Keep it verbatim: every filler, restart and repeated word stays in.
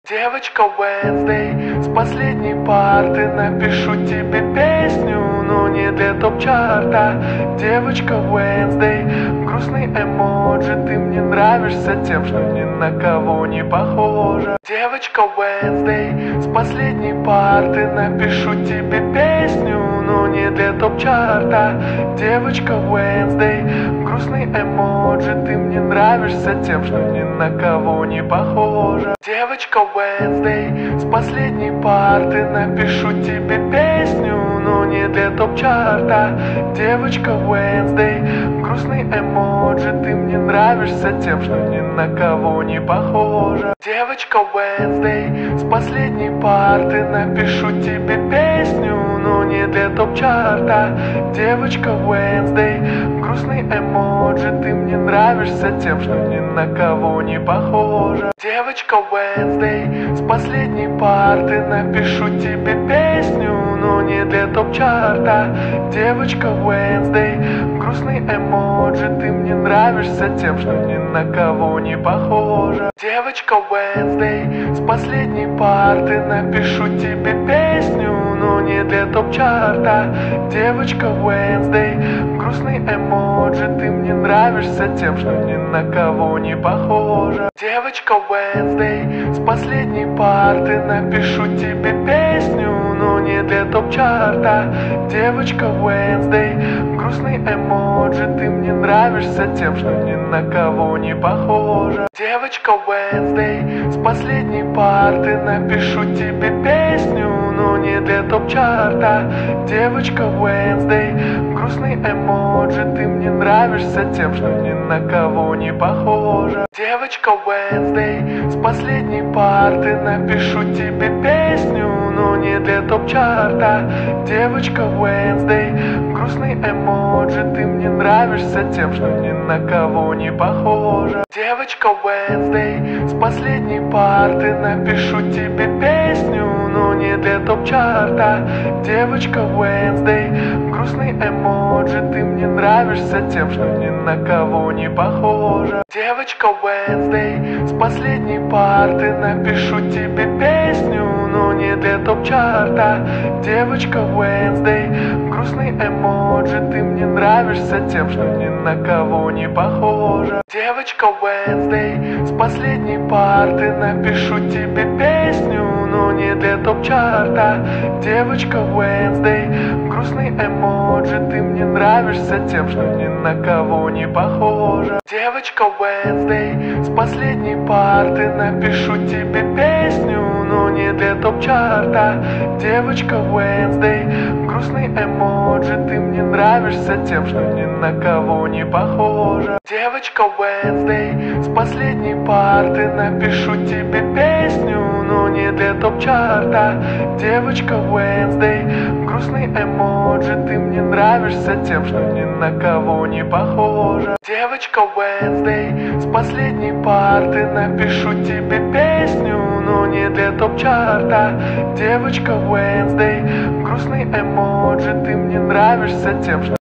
Девочка Wednesday, с последней парты напишу тебе песню, но не для топ-чарта. Девочка Wednesday, грустный эмоджи, ты мне нравишься тем, что ни на кого не похожа. Девочка Wednesday, с последней парты напишу тебе песню, но не для топ-чарта. Девочка Wednesday, грустный эмоджи, ты мне нравишься тем, что ни на кого не похожа. Девочка Wednesday, с последней парты напишу тебе песню, но не для топ-чарта. Девочка Wednesday, грустный эмоджи, ты мне нравишься тем, что ни на кого не похожа. Девочка Wednesday, с последней парты напишу тебе песню, но не для топ-чарта. Девочка Wednesday, грустный эмоджи, ты мне нравишься тем, что ни на кого не похожа. Девочка Wednesday, с последней парты напишу тебе песню, но не для топ-чарта. Девочка Wednesday, грустный эмоджи, ты мне нравишься тем, что ни на кого не похожа. Девочка Wednesday, с последней парты напишу тебе песню, но не для топ-чарта. Девочка Wednesday, грустный эмоджи, ты мне нравишься тем, что ни на кого не похожа. Девочка Wednesday, с последней парты напишу тебе песню, но не для топ-чарта. Девочка Wednesday, грустный эмоджи, ты мне нравишься тем, что ни на кого не похожа. Девочка Wednesday, с последней парты напишу тебе песню, но не для топ-чарта. Девочка Wednesday, грустный эмоджи, ты мне нравишься тем, что ни на кого не похожа. Девочка Wednesday, с последней парты напишу тебе песню, но не для топ-чарта. Девочка Wednesday, грустный эмоджи, ты мне нравишься тем, что ни на кого не похожа. Девочка Wednesday, с последней парты напишу тебе песню, но не для топ-чарта. Девочка Wednesday, грустный эмоджи, ты мне нравишься тем, что ни на кого не похожа. Девочка Wednesday, с последней парты напишу тебе песню, но не для топ-чарта. Девочка Wednesday, грустный эмоджи, ты мне нравишься тем, что ни на кого не похожа. Девочка Wednesday, с последней парты напишу тебе песню, но не для топ-чарта. Девочка Wednesday, грустный эмоджи, ты мне нравишься тем, что ни на кого не похожа. Девочка Wednesday, с последней парты напишу тебе песню, но не для топ-чарта. Девочка Wednesday, грустный эмоджи, ты мне нравишься тем, что ни на кого не похожа. Девочка Wednesday, с последней парты напишу тебе песню, но не для топ-чарта. Девочка Wednesday, грустный эмоджи, ты мне нравишься тем, что ни на кого не похожа. Девочка Wednesday, с последней парты напишу тебе песню, но не для топ-чарта. Девочка Wednesday, грустный эмоджи, ты мне нравишься тем, что